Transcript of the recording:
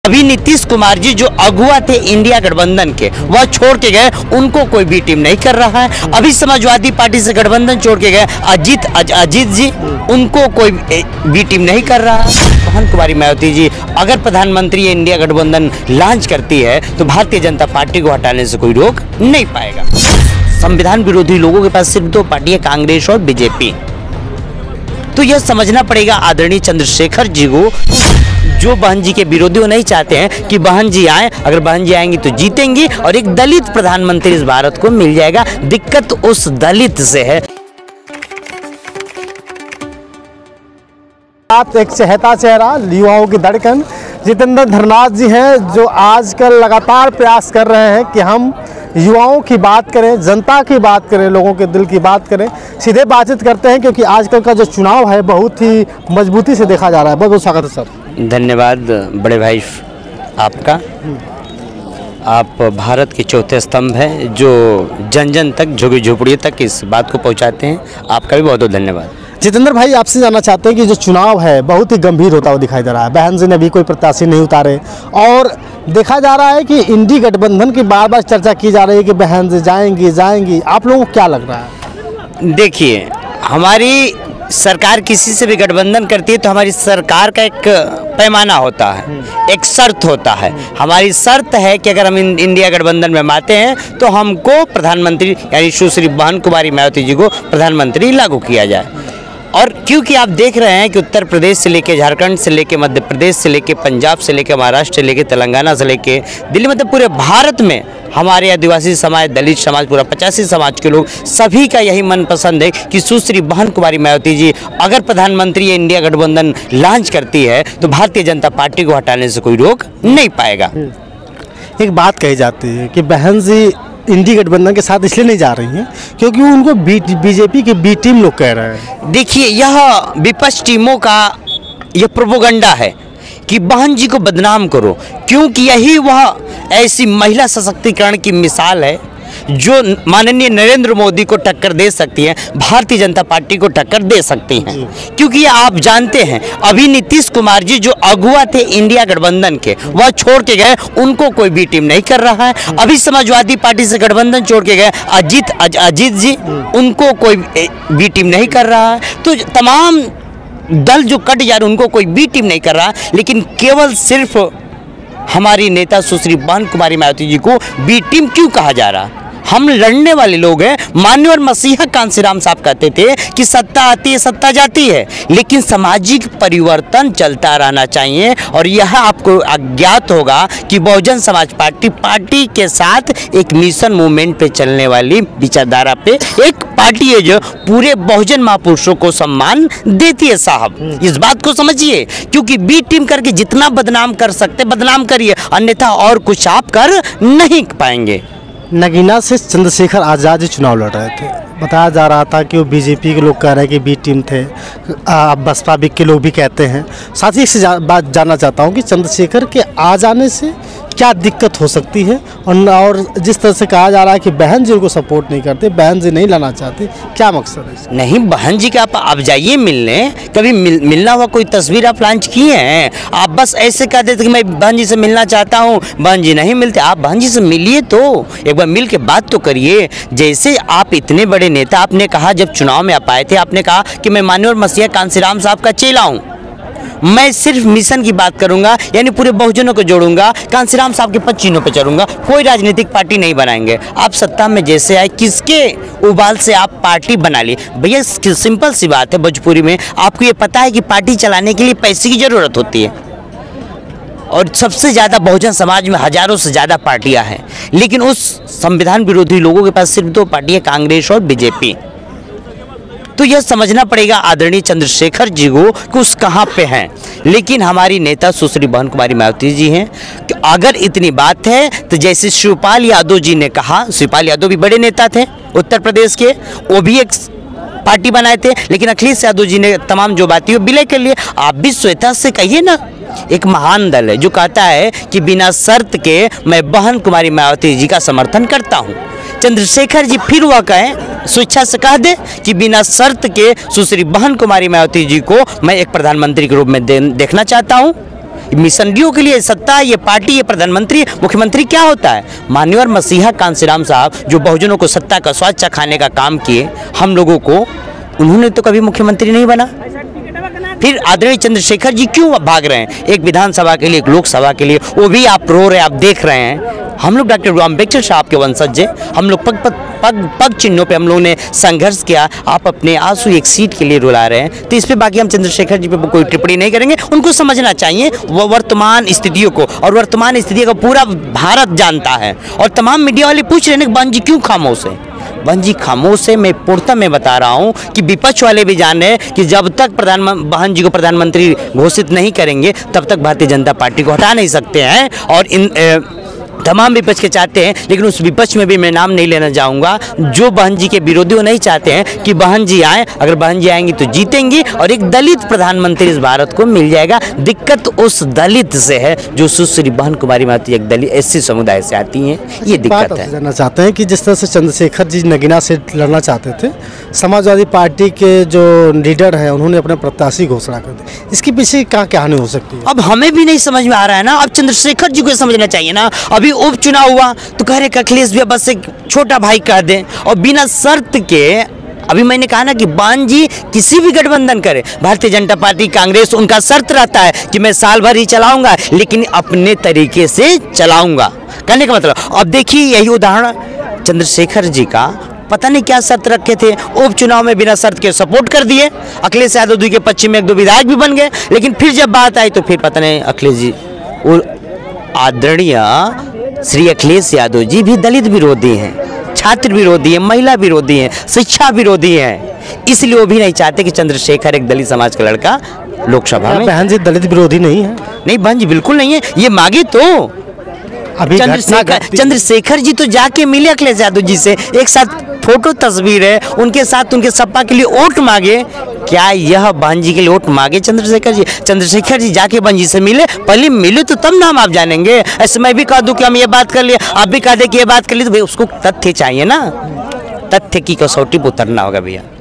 अभी नीतीश कुमार जी जो अगुआ थे इंडिया गठबंधन के, वह छोड़ के गए, उनको कोई भी टीम नहीं कर रहा है। अभी समाजवादी पार्टी से गठबंधन छोड़ के गए अजीत जी, उनको कोई भी टीम नहीं कर रहा है। बहन कुमारी मायावती जी अगर प्रधानमंत्री इंडिया गठबंधन लॉन्च करती है तो भारतीय जनता पार्टी को हटाने से कोई रोक नहीं पाएगा। संविधान विरोधी लोगों के पास सिर्फ दो पार्टियां, कांग्रेस और बीजेपी। तो यह समझना पड़ेगा आदरणीय चंद्रशेखर जी को, जो बहन जी के विरोधी वो नहीं चाहते हैं कि बहन जी आए। अगर बहन जी आएंगी तो जीतेंगी और एक दलित प्रधानमंत्री इस भारत को मिल जाएगा। दिक्कत उस दलित से है। एक चहेता चेहरा, युवाओं की धड़कन जितेंद्र धर्मनाथ जी हैं, जो आजकल लगातार प्रयास कर रहे हैं कि हम युवाओं की बात करें, जनता की बात करें, लोगों के दिल की बात करें, सीधे बातचीत करते हैं। क्योंकि आजकल का जो चुनाव है बहुत ही मजबूती से देखा जा रहा है। बहुत बहुत स्वागत है सर। धन्यवाद बड़े भाई आपका। आप भारत के चौथे स्तंभ हैं जो जन जन तक, झुग्गी झोपड़ी तक इस बात को पहुंचाते हैं। आपका भी बहुत बहुत धन्यवाद। जितेंद्र भाई, आपसे जानना चाहते हैं कि जो चुनाव है बहुत ही गंभीर होता हुआ दिखाई दे रहा है। बहन जी ने भी कोई प्रत्याशी नहीं उतारे और देखा जा रहा है कि इंडी गठबंधन की बार बार चर्चा की जा रही है कि बहन जी जाएंगी। आप लोगों को क्या लग रहा है? देखिए, हमारी सरकार किसी से भी गठबंधन करती है तो हमारी सरकार का एक पैमाना होता है, एक शर्त होता है। हमारी शर्त है कि अगर हम इंडिया गठबंधन में आते हैं तो हमको प्रधानमंत्री यानी सुश्री बहन कुमारी मायावती जी को प्रधानमंत्री लागू किया जाए। और क्योंकि आप देख रहे हैं कि उत्तर प्रदेश से लेके, झारखंड से लेके, मध्य प्रदेश से लेके, पंजाब से लेके, महाराष्ट्र से लेके, तेलंगाना से लेके दिल्ली, मतलब पूरे भारत में हमारे आदिवासी समाज, दलित समाज, पूरा 85 समाज के लोग, सभी का यही मन पसंद है कि सुश्री बहन कुमारी मायावती जी अगर प्रधानमंत्री इंडिया गठबंधन लॉन्च करती है तो भारतीय जनता पार्टी को हटाने से कोई रोक नहीं पाएगा। एक बात कही जाती है कि बहन जी इंडी गठबंधन के साथ इसलिए नहीं जा रही हैं क्योंकि उनको बीजेपी की बी टीम लोग कह रहे हैं। देखिए, यह विपक्ष टीमों का यह प्रोपोगंडा है कि बहन जी को बदनाम करो, क्योंकि यही वह ऐसी महिला सशक्तिकरण की मिसाल है जो माननीय नरेंद्र मोदी को टक्कर दे सकती है, भारतीय जनता पार्टी को टक्कर दे सकती हैं। क्योंकि आप जानते हैं अभी नीतीश कुमार जी जो अगुआ थे इंडिया गठबंधन के, वह छोड़ के गए, उनको कोई भी टीम नहीं कर रहा है। अभी समाजवादी पार्टी से गठबंधन छोड़ के गए अजीत जी, उनको कोई भी टीम नहीं कर रहा है। तो तमाम दल जो कट जा रहे उनको कोई भी टीम नहीं कर रहा, लेकिन केवल सिर्फ हमारी नेता सुश्री बहन कुमारी मायावती जी को बी टीम क्यों कहा जा रहा? हम लड़ने वाले लोग हैं। माननीय और मसीहा कांसीराम साहब कहते थे कि सत्ता आती है, सत्ता जाती है, लेकिन सामाजिक परिवर्तन चलता रहना चाहिए। और यह आपको अज्ञात होगा कि बहुजन समाज पार्टी के साथ एक मिशन मूवमेंट पे चलने वाली विचारधारा पे एक पार्टी है जो पूरे बहुजन महापुरुषों को सम्मान देती है। साहब, इस बात को समझिए, क्योंकि बी टीम करके जितना बदनाम कर सकते बदनाम करिए, अन्यथा और कुछ आप कर नहीं पाएंगे। नगीना से चंद्रशेखर आज़ाद जी चुनाव लड़ रहे थे। बताया जा रहा था कि वो बीजेपी के लोग कह रहे हैं कि बी टीम थे, बसपा बिक के लोग भी कहते हैं। साथ ही इससे बात जानना चाहता हूँ कि चंद्रशेखर के आ जाने से क्या दिक्कत हो सकती है, और जिस तरह से कहा जा रहा है कि बहन जी उनको सपोर्ट नहीं करते, बहन जी नहीं लाना चाहती, क्या मकसद है? नहीं, बहन जी का आप जाइए मिलने, कभी मिलना हुआ कोई तस्वीर आप लॉन्च किए हैं? आप बस ऐसे कह देते कि मैं बहन जी से मिलना चाहता हूँ, बहन जी नहीं मिलते। आप बहन जी से मिलिए, तो एक बार मिल के बात तो करिए। जैसे आप इतने बड़े नेता, आपने कहा जब चुनाव में आप आए थे, आपने कहा कि मैं माननीय और मसीहा कांसीराम साहब का चेला हूँ, मैं सिर्फ मिशन की बात करूंगा, यानी पूरे बहुजनों को जोड़ूंगा, कांसीराम साहब के पच्चीनों पे चलूंगा, कोई राजनीतिक पार्टी नहीं बनाएंगे। आप सत्ता में जैसे आए, किसके उबाल से आप पार्टी बना ली? भैया सिंपल सी बात है, भोजपुरी में आपको ये पता है कि पार्टी चलाने के लिए पैसे की ज़रूरत होती है, और सबसे ज़्यादा बहुजन समाज में हजारों से ज़्यादा पार्टियाँ हैं, लेकिन उस संविधान विरोधी लोगों के पास सिर्फ दो पार्टियाँ, कांग्रेस और बीजेपी। तो यह समझना पड़ेगा आदरणीय चंद्रशेखर जी को कि उस कहाँ पे हैं। लेकिन हमारी नेता सुश्री बहन कुमारी मायावती जी हैं कि अगर इतनी बात है तो जैसे शिवपाल यादव जी ने कहा, शिवपाल यादव भी बड़े नेता थे उत्तर प्रदेश के, वो भी एक पार्टी बनाए थे, लेकिन अखिलेश यादव जी ने तमाम जो बातें विलय कर लिए। आप भी श्वेता से कहिए ना, एक महान दल है जो कहता है कि बिना शर्त के मैं बहन कुमारी मायावती जी का समर्थन करता हूँ। चंद्रशेखर जी फिर वह कहें, स्वेच्छा से कह दे कि बिना शर्त के सुश्री बहन कुमारी मायावती जी को मैं एक प्रधानमंत्री के रूप में देखना चाहता हूँ। मिशनरियों के लिए सत्ता, ये पार्टी, ये प्रधानमंत्री, मुख्यमंत्री क्या होता है? माननीय और मसीहा कांशीराम साहब जो बहुजनों को सत्ता का स्वाद चखाने का काम किए, हम लोगों को, उन्होंने तो कभी मुख्यमंत्री नहीं बना। फिर आदरणीय चंद्रशेखर जी क्यों भाग रहे हैं? एक विधानसभा के लिए, एक लोकसभा के लिए, वो भी आप रो रहे हैं, आप देख रहे हैं। हम लोग डॉक्टर अम्बेडकर साहब के वंशज हैं, हम लोग पग चिन्हों पे हम लोगों ने संघर्ष किया। आप अपने आंसू एक सीट के लिए रुला रहे हैं, तो इस पे बाकी हम चंद्रशेखर जी पे कोई टिप्पणी नहीं करेंगे। उनको समझना चाहिए वर्तमान स्थितियों को, और वर्तमान स्थिति को पूरा भारत जानता है। और तमाम मीडिया वाले पूछ रहे हैं कि बहन जी क्यों खामोश है? बहन जी खामोश है, मैं पूर्णतः मैं बता रहा हूँ कि विपक्ष वाले भी जान रहे हैं कि जब तक बहन जी को प्रधानमंत्री घोषित नहीं करेंगे तब तक भारतीय जनता पार्टी को हटा नहीं सकते हैं। और इन तमाम विपक्ष के चाहते हैं, लेकिन उस विपक्ष में भी मैं नाम नहीं लेना चाहूँगा, जो बहन जी के विरोधी वो नहीं चाहते हैं कि बहन जी आए। अगर बहन जी आएंगी तो जीतेंगी और एक दलित प्रधानमंत्री इस भारत को मिल जाएगा। दिक्कत उस दलित से है जो सुश्री बहन कुमारी महतो एक दलित एससी समुदाय से आती हैं, ये दिक्कत है। जानना चाहते हैं कि जिस तरह से चंद्रशेखर जी नगीना से लड़ना चाहते थे, समाजवादी पार्टी के जो लीडर हैं उन्होंने अपने प्रत्याशी घोषणा कर दी, इसके पीछे क्या कहानी हो सकती है? अब हमें भी नहीं समझ में आ रहा है ना। अब चंद्रशेखर जी को समझना चाहिए ना। अभी उपचुनाव हुआ तो कह रहे अखिलेश भी बस एक छोटा भाई कह दें, और बिना शर्त के। अभी मैंने कहा ना कि बहन जी किसी भी गठबंधन करे, भारतीय जनता पार्टी, कांग्रेस, उनका शर्त रहता है कि मैं साल भर ही चलाऊंगा, लेकिन अपने तरीके से चलाऊंगा। कहने का मतलब, अब देखिए यही उदाहरण चंद्रशेखर जी का, पता नहीं क्या शर्त रखे थे, उपचुनाव में बिना शर्त के सपोर्ट कर दिए। अखिलेश यादव जी के पश्चिम में एक दो विधायक भी बन गए, लेकिन फिर जब बात आई तो फिर पता नहीं अखिलेश जी, और आदरणीय श्री अखिलेश यादव जी भी दलित विरोधी हैं, छात्र विरोधी हैं, महिला विरोधी हैं, शिक्षा विरोधी हैं। इसलिए वो भी नहीं चाहते कि चंद्रशेखर एक दलित समाज का लड़का लोकसभा में। बहन जी दलित विरोधी नहीं है? नहीं बहन जी बिल्कुल नहीं है, ये मांगे तो अभी चंद्रशेखर जी तो जाके मिले अखिलेश यादव जी से, एक साथ फोटो तस्वीर है उनके साथ, उनके सपा के लिए वोट मांगे। क्या यह बहन जी के लिए वोट मांगे चंद्रशेखर जी? चंद्रशेखर जी जाके बहन जी से मिले, पहले मिले तो तब नाम आप जानेंगे। ऐसे मैं भी कह दूं कि हम ये बात कर लिए, आप भी कह दे कि ये बात कर ली, तो भाई उसको तथ्य चाहिए ना, तथ्य की कसौटी पर उतरना होगा भैया।